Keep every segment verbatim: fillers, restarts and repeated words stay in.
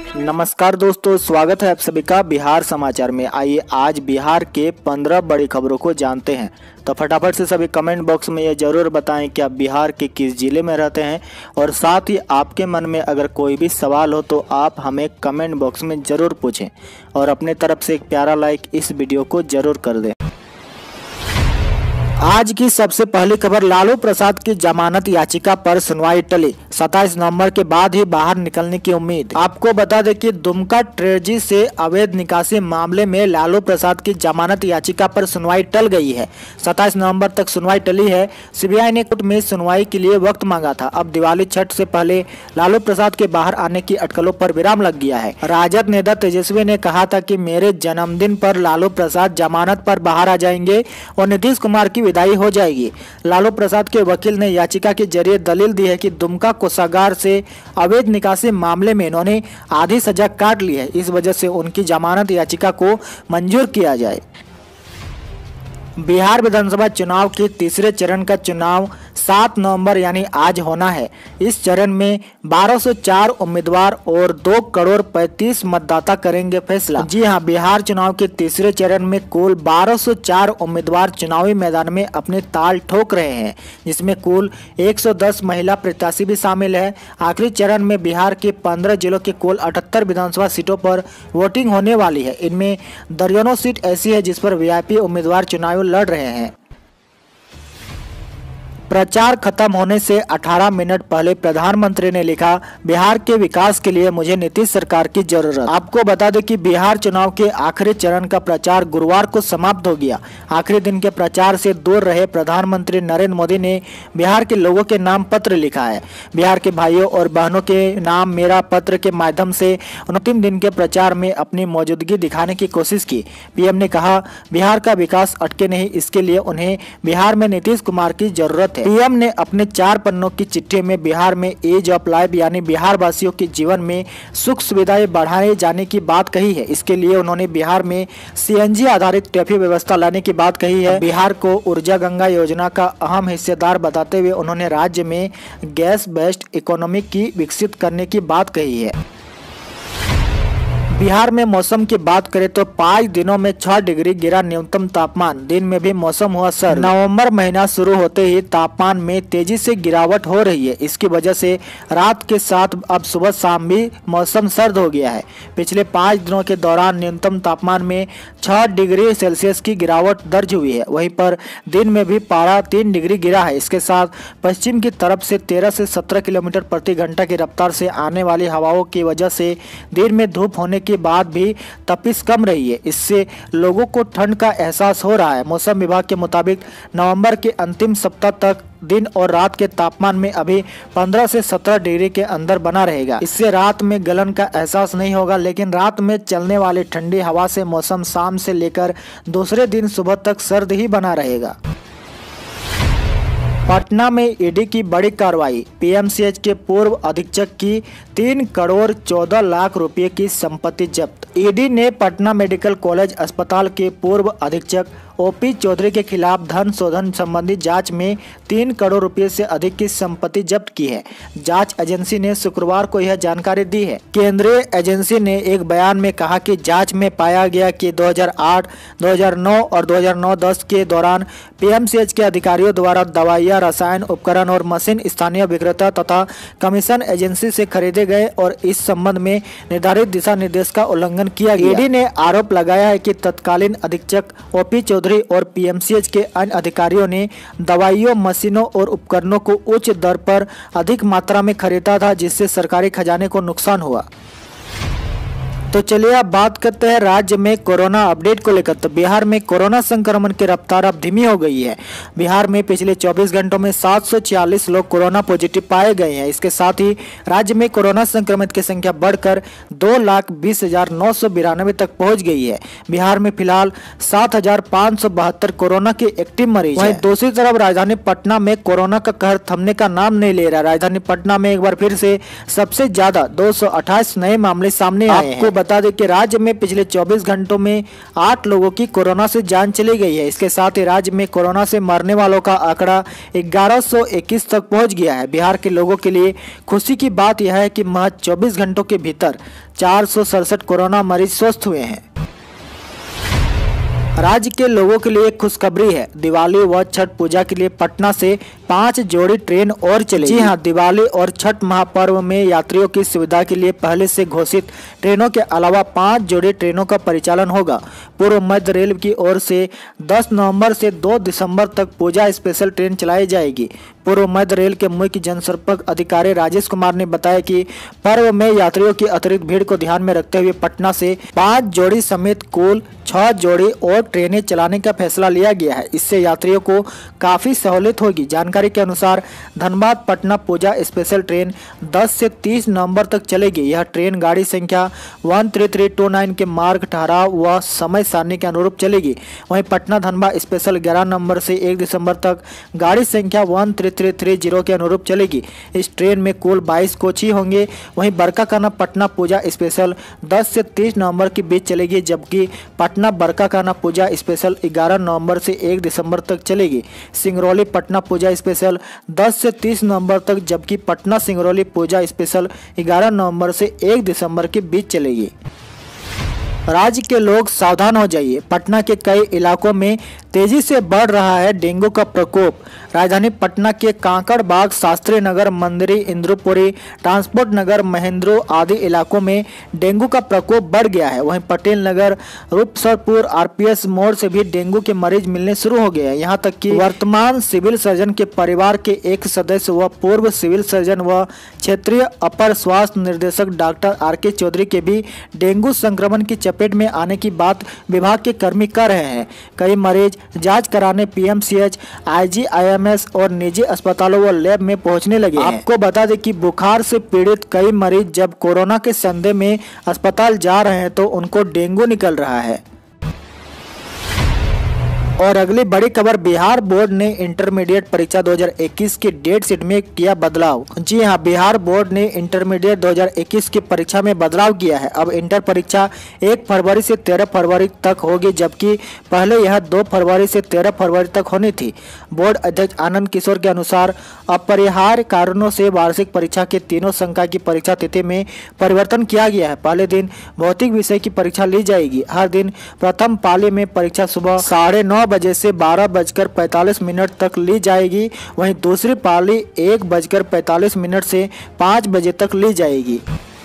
नमस्कार दोस्तों, स्वागत है आप सभी का बिहार समाचार में। आइए आज बिहार के पंद्रह बड़ी खबरों को जानते हैं। तो फटाफट से सभी कमेंट बॉक्स में ये जरूर बताएं कि आप बिहार के किस जिले में रहते हैं, और साथ ही आपके मन में अगर कोई भी सवाल हो तो आप हमें कमेंट बॉक्स में ज़रूर पूछें और अपने तरफ से एक प्यारा लाइक इस वीडियो को ज़रूर कर दें। आज की सबसे पहली खबर, लालू प्रसाद की जमानत याचिका पर सुनवाई टली, सत्ताईस नवंबर के बाद ही बाहर निकलने की उम्मीद। आपको बता दें कि दुमका ट्रेजरी से अवैध निकासी मामले में लालू प्रसाद की जमानत याचिका पर सुनवाई टल गई है। सत्ताईस नवंबर तक सुनवाई टली है। सीबीआई ने कोर्ट में सुनवाई के लिए वक्त मांगा था। अब दिवाली छठ से पहले लालू प्रसाद के बाहर आने की अटकलों पर विराम लग गया है। राजद नेता तेजस्वी ने कहा था कि मेरे जन्मदिन पर लालू प्रसाद जमानत पर बाहर आ जाएंगे और नीतीश कुमार की विदाई हो जाएगी। लालू प्रसाद के वकील ने याचिका के जरिए दलील दी है कि दुमका कोषागार से अवैध निकासी मामले में इन्होंने आधी सजा काट ली है, इस वजह से उनकी जमानत याचिका को मंजूर किया जाए। बिहार विधानसभा चुनाव के तीसरे चरण का चुनाव सात नवंबर यानी आज होना है। इस चरण में बारह सौ चार उम्मीदवार और दो करोड़ पैंतीस मतदाता करेंगे फैसला। जी हां, बिहार चुनाव के तीसरे चरण में कुल बारह सौ चार उम्मीदवार चुनावी मैदान में अपने ताल ठोक रहे हैं, जिसमें कुल एक सौ दस महिला प्रत्याशी भी शामिल है। आखिरी चरण में बिहार के पंद्रह जिलों के कुल अठहत्तर विधानसभा सीटों पर वोटिंग होने वाली है। इनमें दर्जनों सीट ऐसी है जिस पर वीआईपी उम्मीदवार चुनाव लड़ रहे हैं। प्रचार खत्म होने से अठारह मिनट पहले प्रधानमंत्री ने लिखा, बिहार के विकास के लिए मुझे नीतीश सरकार की जरूरत। आपको बता दें कि बिहार चुनाव के आखिरी चरण का प्रचार गुरुवार को समाप्त हो गया। आखिरी दिन के प्रचार से दूर रहे प्रधानमंत्री नरेंद्र मोदी ने बिहार के लोगों के नाम पत्र लिखा है। बिहार के भाइयों और बहनों के नाम मेरा पत्र के माध्यम से अंतिम दिन के प्रचार में अपनी मौजूदगी दिखाने की कोशिश की। पीएम ने कहा, बिहार का विकास अटके नहीं, इसके लिए उन्हें बिहार में नीतीश कुमार की जरूरत है। पीएम ने अपने चार पन्नों की चिट्ठी में बिहार में एज ऑफ लाइफ यानी बिहार वासियों के जीवन में सुख सुविधाएं बढ़ाए जाने की बात कही है। इसके लिए उन्होंने बिहार में सीएनजी आधारित टैक्सी व्यवस्था लाने की बात कही है। बिहार को ऊर्जा गंगा योजना का अहम हिस्सेदार बताते हुए उन्होंने राज्य में गैस बेस्ड इकोनॉमी की विकसित करने की बात कही है। बिहार में मौसम की बात करें तो पाँच दिनों में छह डिग्री गिरा न्यूनतम तापमान। दिन में भी मौसम हुआ सर्द। नवंबर महीना शुरू होते ही तापमान में तेजी से गिरावट हो रही है। इसकी वजह से रात के साथ अब सुबह शाम भी मौसम सर्द हो गया है। पिछले पाँच दिनों के दौरान न्यूनतम तापमान में छह डिग्री सेल्सियस की गिरावट दर्ज हुई है। वहीं पर दिन में भी पारा तीन डिग्री गिरा है। इसके साथ पश्चिम की तरफ से तेरह से सत्रह किलोमीटर प्रति घंटा की रफ्तार से आने वाली हवाओं की वजह से दिन में धूप होने के बाद भी तपिश कम रही है। इससे लोगों को ठंड का एहसास हो रहा है। मौसम विभाग के मुताबिक नवंबर के अंतिम सप्ताह तक दिन और रात के तापमान में अभी पंद्रह से सत्रह डिग्री के अंदर बना रहेगा। इससे रात में गलन का एहसास नहीं होगा, लेकिन रात में चलने वाली ठंडी हवा से मौसम शाम से लेकर दूसरे दिन सुबह तक सर्द ही बना रहेगा। पटना में ईडी की बड़ी कार्रवाई, पीएमसीएच के पूर्व अधीक्षक की तीन करोड़ चौदह लाख रुपए की संपत्ति जब्त। ईडी ने पटना मेडिकल कॉलेज अस्पताल के पूर्व अधीक्षक ओपी चौधरी के खिलाफ धन शोधन संबंधी जांच में तीन करोड़ रुपए से अधिक की संपत्ति जब्त की है। जांच एजेंसी ने शुक्रवार को यह जानकारी दी है। केंद्रीय एजेंसी ने एक बयान में कहा कि जांच में पाया गया कि दो हज़ार आठ, दो हज़ार नौ और दो हज़ार नौ दस के दौरान पीएमसीएच के अधिकारियों द्वारा दवाइयां, रसायन, उपकरण और मशीन स्थानीय विक्रेता तथा कमीशन एजेंसी से खरीदे गए और इस संबंध में निर्धारित दिशा निर्देश का उल्लंघन किया गया। ईडी ने आरोप लगाया है कि तत्कालीन अधीक्षक ओपी चौधरी और पीएमसीएच के अन्य अधिकारियों ने दवाइयों, मशीनों और उपकरणों को उच्च दर पर अधिक मात्रा में खरीदा था, जिससे सरकारी खजाने को नुकसान हुआ। तो चलिए अब बात करते हैं राज्य में कोरोना अपडेट को लेकर। तो बिहार में कोरोना संक्रमण की रफ्तार अब धीमी हो गई है। बिहार में पिछले चौबीस घंटों में सात सौ छियालीस लोग कोरोना पॉजिटिव पाए गए हैं। इसके साथ ही राज्य में कोरोना संक्रमित की संख्या बढ़कर दो लाख बीस हजार नौ सौ बिरानवे तक पहुंच गई है। बिहार में फिलहाल सात हजार पाँच सौ बहत्तर कोरोना के एक्टिव मरीज हैं। दूसरी तरफ राजधानी पटना में कोरोना का कहर थमने का नाम नहीं ले रहा। राजधानी पटना में एक बार फिर से सबसे ज्यादा दो सौ अट्ठाईस नए मामले सामने आए हैं। बता दें कि राज्य में पिछले चौबीस घंटों में आठ लोगों की कोरोना से जान चली गई है। इसके साथ ही राज्य में कोरोना से मरने वालों का आंकड़ा ग्यारह सौ इक्कीस तक पहुंच गया है। बिहार के लोगों के लिए खुशी की बात यह है कि महज चौबीस घंटों के भीतर चार सौ सड़सठ कोरोना मरीज स्वस्थ हुए हैं। राज्य के लोगों के लिए खुशखबरी है। दिवाली व छठ पूजा के लिए पटना से पांच जोड़ी ट्रेन और चलेगी। जी हां, दिवाली और छठ महापर्व में यात्रियों की सुविधा के लिए पहले से घोषित ट्रेनों के अलावा पांच जोड़ी ट्रेनों का परिचालन होगा। पूर्व मध्य रेल की ओर से दस नवंबर से दो दिसंबर तक पूजा स्पेशल ट्रेन चलाई जाएगी। पूर्व मध्य रेल के मुख्य जनसंपर्क अधिकारी राजेश कुमार ने बताया कि पर्व में यात्रियों की अतिरिक्त भीड़ को ध्यान में रखते हुए पटना से पाँच जोड़ी समेत कुल छह जोड़ी और ट्रेनें चलाने का फैसला लिया गया है। इससे यात्रियों को काफी सहूलियत होगी। जानकारी के अनुसार धनबाद पटना पूजा स्पेशल ट्रेन दस से तीस नवंबर तक चलेगी। यह ट्रेन गाड़ी संख्या एक तीन तीन दो नौ के मार्ग, ठहराव व समय सारणी के अनुरूप चलेगी। वहीं पटना धनबाद स्पेशल ग्यारह नवंबर से एक दिसंबर तक गाड़ी संख्या एक तीन तीन तीन शून्य के अनुरूप चलेगी। इस ट्रेन में कुल बाईस कोच ही होंगे। वहीं बरकाकाना पटना पूजा स्पेशल दस से तीस नवंबर के बीच चलेगी, जबकि पटना बरकाकाना पूजा स्पेशल ग्यारह नवंबर से एक दिसंबर तक चलेगी। सिंगरौली पटना पूजा स्पेशल दस से तीस नवंबर तक, जबकि पटना सिंगरौली पूजा स्पेशल ग्यारह नवंबर से एक दिसंबर के बीच चलेगी। राज्य के लोग सावधान हो जाइए। पटना के कई इलाकों में तेजी से बढ़ रहा है डेंगू का प्रकोप। राजधानी पटना के कांकड़बाग, शास्त्री नगर, मंदिरी, इंद्रपुरी, ट्रांसपोर्ट नगर, महेंद्रो आदि इलाकों में डेंगू का प्रकोप बढ़ गया है। वहीं पटेल नगर, रूपसरपुर, आरपीएस मोड़ से भी डेंगू के मरीज मिलने शुरू हो गए हैं। यहाँ तक कि वर्तमान सिविल सर्जन के परिवार के एक सदस्य व पूर्व सिविल सर्जन व क्षेत्रीय अपर स्वास्थ्य निर्देशक डॉक्टर आर के चौधरी के भी डेंगू संक्रमण की चपेट में आने की बात विभाग के कर्मी कर रहे हैं। कई मरीज जांच कराने पीएमसीएच, आईजीआईएमएस और निजी अस्पतालों व लैब में पहुंचने लगे हैं। आपको बता दें कि बुखार से पीड़ित कई मरीज जब कोरोना के संदेह में अस्पताल जा रहे हैं तो उनको डेंगू निकल रहा है। और अगली बड़ी खबर, बिहार बोर्ड ने इंटरमीडिएट परीक्षा दो हज़ार इक्कीस की डेट शीट में किया बदलाव। जी हां, बिहार बोर्ड ने इंटरमीडिएट दो हज़ार इक्कीस की परीक्षा में बदलाव किया है। अब इंटर परीक्षा एक फरवरी से तेरह फरवरी तक होगी, जबकि पहले यह दो फरवरी से तेरह फरवरी तक होनी थी। बोर्ड अध्यक्ष आनंद किशोर के अनुसार अपरिहार्य कारणों से वार्षिक परीक्षा के तीनों संकाय की परीक्षा तिथि में परिवर्तन किया गया है। पहले दिन भौतिक विषय की परीक्षा ली जाएगी। हर दिन प्रथम पाली में परीक्षा सुबह साढ़े नौ बजे से बारह बजकर पैंतालीस मिनट तक ली जाएगी। वहीं दूसरी पाली एक बजकर पैंतालीस मिनट से पाँच बजे तक ली जाएगी।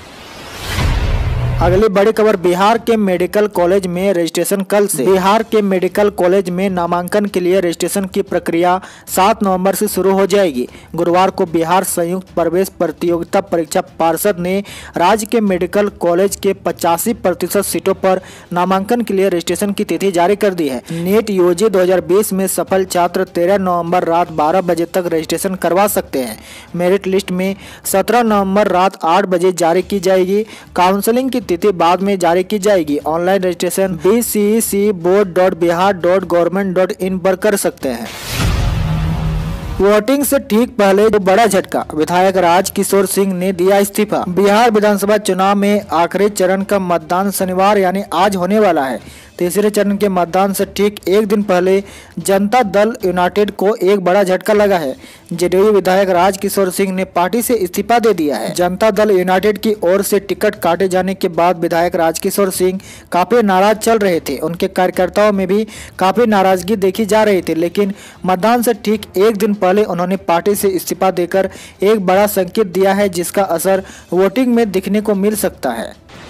अगली बड़ी खबर, बिहार के मेडिकल कॉलेज में रजिस्ट्रेशन कल से। बिहार के मेडिकल कॉलेज में नामांकन के लिए रजिस्ट्रेशन की प्रक्रिया सात नवंबर से शुरू हो जाएगी। गुरुवार को बिहार संयुक्त प्रवेश प्रतियोगिता परीक्षा पार्षद ने राज्य के मेडिकल कॉलेज के पचासी प्रतिशत सीटों पर नामांकन के लिए रजिस्ट्रेशन की तिथि जारी कर दी है। नीट यूजी दो हज़ार बीस में सफल छात्र तेरह नवम्बर रात बारह बजे तक रजिस्ट्रेशन करवा सकते हैं। मेरिट लिस्ट में सत्रह नवम्बर रात आठ बजे जारी की जाएगी। काउंसलिंग की तिथि बाद में जारी की जाएगी। Online registration B C C board dot Bihar dot government dot in पर कर सकते हैं। वोटिंग से ठीक पहले जो बड़ा झटका, विधायक राजकिशोर सिंह ने दिया इस्तीफा। बिहार विधानसभा चुनाव में आखिरी चरण का मतदान शनिवार यानी आज होने वाला है। तीसरे चरण के मतदान से ठीक एक दिन पहले जनता दल यूनाइटेड को एक बड़ा झटका लगा है। जेडीयू विधायक राजकिशोर सिंह ने पार्टी से इस्तीफा दे दिया है। जनता दल यूनाइटेड की ओर से टिकट काटे जाने के बाद विधायक राजकिशोर सिंह काफी नाराज चल रहे थे। उनके कार्यकर्ताओं में भी काफी नाराजगी देखी जा रही थी, लेकिन मतदान से ठीक एक दिन पहले उन्होंने पार्टी से इस्तीफा देकर एक बड़ा संकेत दिया है, जिसका असर वोटिंग में दिखने को मिल सकता है।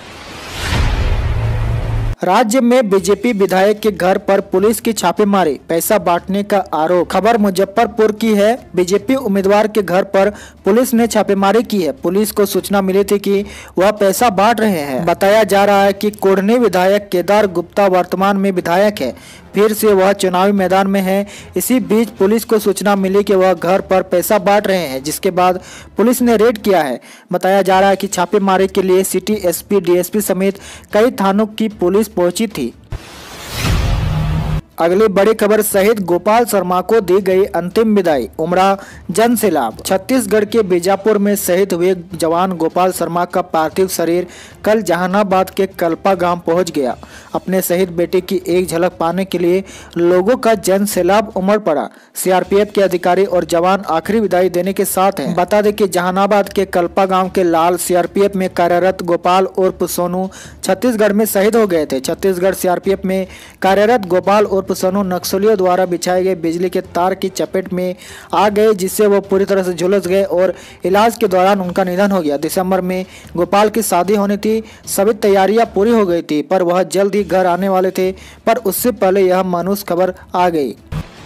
राज्य में बीजेपी विधायक के घर पर पुलिस की छापेमारी, पैसा बांटने का आरोप। खबर मुजफ्फरपुर की है। बीजेपी उम्मीदवार के घर पर पुलिस ने छापेमारी की है। पुलिस को सूचना मिली थी कि वह पैसा बांट रहे हैं। बताया जा रहा है कि कोढ़नी विधायक केदार गुप्ता वर्तमान में विधायक है, फिर से वह चुनावी मैदान में है। इसी बीच पुलिस को सूचना मिली कि वह घर पर पैसा बांट रहे हैं, जिसके बाद पुलिस ने रेड किया है। बताया जा रहा है कि छापेमारी के लिए सिटी एसपी, डीएसपी समेत कई थानों की पुलिस पहुंची थी। अगली बड़ी खबर, शहीद गोपाल शर्मा को दी गई अंतिम विदाई, उमड़ा जन से लाभ। छत्तीसगढ़ के बीजापुर में शहीद हुए जवान गोपाल शर्मा का पार्थिव शरीर कल जहानाबाद के कल्पा गांव पहुंच गया। अपने शहीद बेटे की एक झलक पाने के लिए लोगों का जन सैलाब उमड़ पड़ा। सीआरपीएफ के अधिकारी और जवान आखिरी विदाई देने के साथ हैं। बता दें कि जहानाबाद के कल्पा गांव के लाल सीआरपीएफ में कार्यरत गोपाल उर्फ सोनू छत्तीसगढ़ में शहीद हो गए थे। छत्तीसगढ़ सीआरपीएफ में कार्यरत गोपाल उर्फ सोनू नक्सलियों द्वारा बिछाए गए बिजली के तार की चपेट में आ गए, जिससे वो पूरी तरह से झुलस गए और इलाज के दौरान उनका निधन हो गया। दिसंबर में गोपाल की शादी होनी थी, सभी तैयारियां पूरी हो गई थी, पर वह जल्द ही घर आने वाले थे, पर उससे पहले यह मायूस खबर आ गई।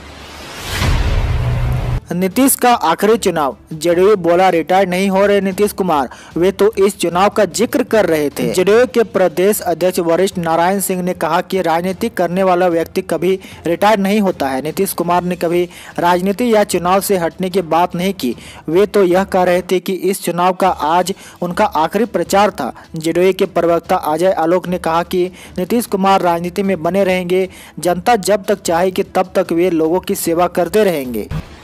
नीतीश का आखिरी चुनाव, जेडीयू बोला रिटायर नहीं हो रहे नीतीश कुमार, वे तो इस चुनाव का जिक्र कर रहे थे। जेडीयू के प्रदेश अध्यक्ष वरिष्ठ नारायण सिंह ने कहा कि राजनीति करने वाला व्यक्ति कभी रिटायर नहीं होता है। नीतीश कुमार ने कभी राजनीति या चुनाव से हटने की बात नहीं की। वे तो यह कह रहे थे कि इस चुनाव का आज उनका आखिरी प्रचार था। जेडीयू के प्रवक्ता अजय आलोक ने कहा कि नीतीश कुमार राजनीति में बने रहेंगे, जनता जब तक चाहेगी तब तक वे लोगों की सेवा करते रहेंगे।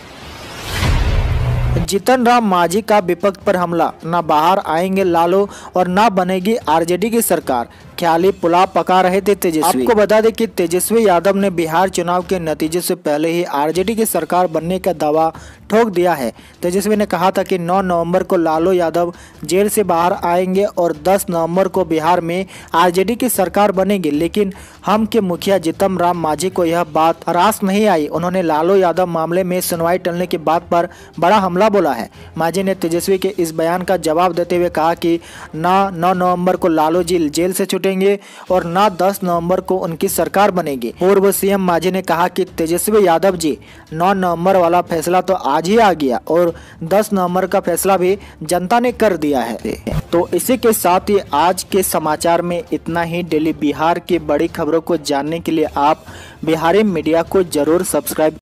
जीतन राम मांझी का विपक्ष पर हमला, न बाहर आएंगे लालू और न बनेगी आरजेडी की सरकार, ख्याली पुलाव पका रहे थे तेजस्वी। आपको बता दें कि तेजस्वी यादव ने बिहार चुनाव के नतीजे से पहले ही आरजेडी की सरकार बनने का दावा ठोक दिया है। तेजस्वी ने कहा था कि नौ नवंबर को लालू यादव जेल से बाहर आएंगे और दस नवंबर को बिहार में आरजेडी की सरकार बनेगी, लेकिन हम के मुखिया जीतन राम मांझी को यह बात रास नहीं आई। उन्होंने लालू यादव मामले में सुनवाई टलने की बात पर बड़ा हमला बोला है। मांझी ने तेजस्वी के इस बयान का जवाब देते हुए कहा कि न नौ नवंबर को लालू जी जेल से छूटेंगे और न दस नवंबर को उनकी सरकार बनेगी। पूर्व सीएम मांझी ने कहा कि तेजस्वी यादव जी, नौ नवंबर वाला फैसला तो आज ही आ गया और दस नवंबर का फैसला भी जनता ने कर दिया है। तो इसी के साथ ही आज के समाचार में इतना ही। डेली बिहार की बड़ी खबरों को जानने के लिए आप बिहारी मीडिया को जरूर सब्सक्राइब